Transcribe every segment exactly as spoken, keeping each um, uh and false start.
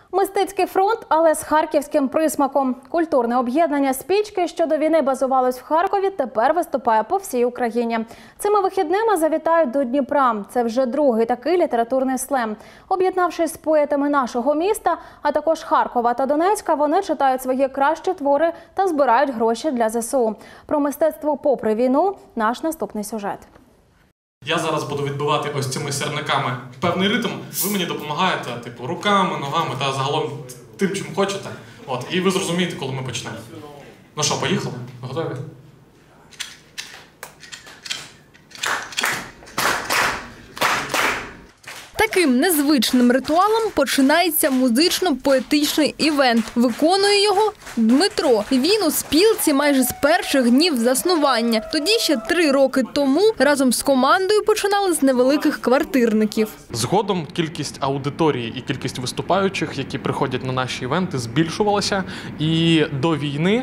Мистецький фронт, але з харківським присмаком. Культурне об'єднання «Спічки», що до війни базувалось в Харкові, тепер виступає по всій Україні. Цими вихідними завітають до Дніпра. Це вже другий такий літературний слем. Об'єднавшись з поетами нашого міста, а також Харкова та Донецька, вони читають свої кращі твори та збирають гроші для зе се у. Про мистецтво попри війну – наш наступний сюжет. Я зараз буду відбивати ось цими сірниками певний ритм. Ви мені допомагаєте, типу, руками, ногами та загалом тим, чим хочете. От, і ви зрозумієте, коли ми почнемо. Ну що, поїхали? Готові? Таким незвичним ритуалом починається музично-поетичний івент. Виконує його Дмитро. Він у спілці майже з перших днів заснування. Тоді ще три роки тому разом з командою починали з невеликих квартирників. Згодом кількість аудиторії і кількість виступаючих, які приходять на наші івенти, збільшувалася. І до війни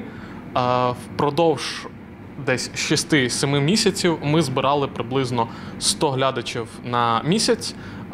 впродовж десь шести-семи місяців ми збирали приблизно сто глядачів на місяць,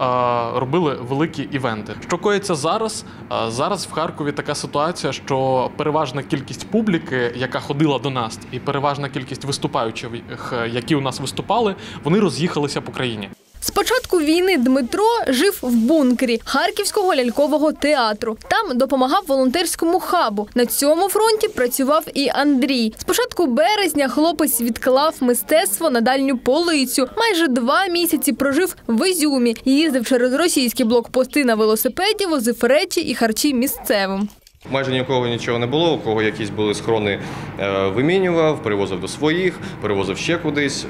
робили великі івенти. Що коїться зараз? Зараз в Харкові така ситуація, що переважна кількість публіки, яка ходила до нас, і переважна кількість виступаючих, які у нас виступали, вони роз'їхалися по країні. З початку війни Дмитро жив в бункері Харківського лялькового театру. Там допомагав волонтерському хабу. На цьому фронті працював і Андрій. З початку березня хлопець відклав мистецтво на дальню полицю. Майже два місяці прожив в Ізюмі. Їздив через російські блокпости на велосипеді, возив речі і харчі місцевим. Майже ні у кого нічого не було, у кого якісь були схорони, вимінював, перевозив до своїх, перевозив ще кудись,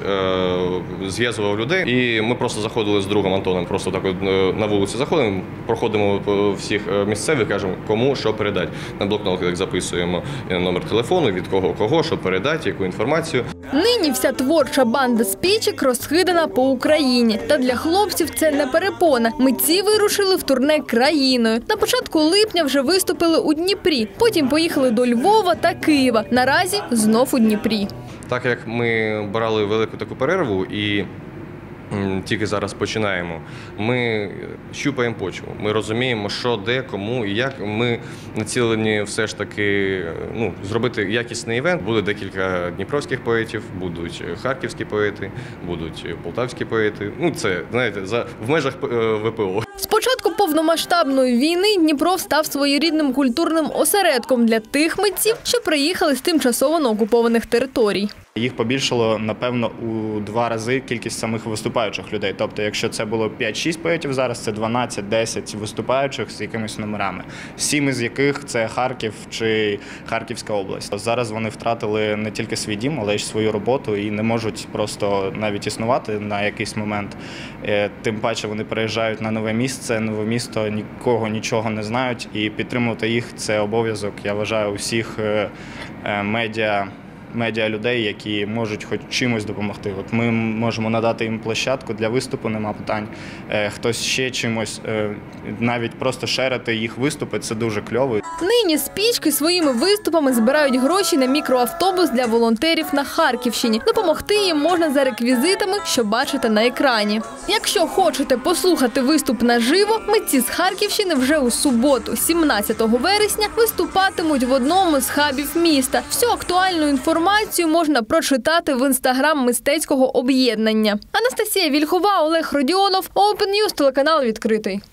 зв'язував людей. І ми просто заходили з другом Антоном, просто так на вулиці заходимо, проходимо всіх місцевих, кажемо, кому що передати. На блокнотах записуємо номер телефону, від кого кого, що передати, яку інформацію. Нині вся творча банда «Спічок» розхидана по Україні. Та для хлопців це не перепона. Митці вирушили в турне країною. На початку липня вже виступили у Дніпрі, потім поїхали до Львова та Києва. Наразі знов у Дніпрі. Так як ми брали велику таку перерву і тільки зараз починаємо, ми щупаємо почву. Ми розуміємо, що, де, кому і як. Ми націлені все ж таки ну, зробити якісний івент. Буде декілька дніпровських поетів, будуть харківські поети, будуть полтавські поети. Ну, це, знаєте, за, в межах ве пе о. З початку повномасштабної війни Дніпро став своєрідним культурним осередком для тих митців, що приїхали з тимчасово окупованих територій. Їх побільшало, напевно, у два рази кількість самих виступаючих людей. Тобто, якщо це було п'ять-шість поетів, зараз це дванадцять-десять виступаючих з якимись номерами. Сім із яких це Харків чи Харківська область. Зараз вони втратили не тільки свій дім, але й свою роботу і не можуть просто навіть існувати на якийсь момент. Тим паче вони переїжджають на нове місце, нове місто, нікого, нічого не знають. І підтримувати їх – це обов'язок, я вважаю, усіх медіа, медіа людей, які можуть хоч чимось допомогти. От ми можемо надати їм площадку для виступу, нема питань. Хтось ще чимось, навіть просто шерити їх виступи – це дуже кльово. Нині «Спічки» своїми виступами збирають гроші на мікроавтобус для волонтерів на Харківщині. Допомогти їм можна за реквізитами, що бачите на екрані. Якщо хочете послухати виступ наживо, митці з Харківщини вже у суботу, сімнадцятого вересня, виступатимуть в одному з хабів міста. Всю актуальну інформацію Інформацію можна прочитати в інстаграм мистецького об'єднання. Анастасія Вільхова, Олег Родіонов, Open News, телеканал «Відкритий».